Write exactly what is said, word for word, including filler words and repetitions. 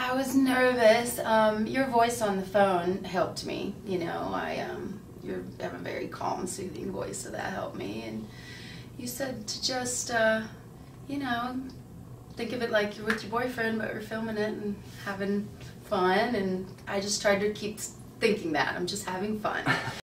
I was nervous. Um, your voice on the phone helped me. You know, I um, you have a very calm, soothing voice, so that helped me. And you said to just, uh, you know, think of it like you're with your boyfriend, but we're filming it and having fun. And I just tried to keep thinking that I'm just having fun.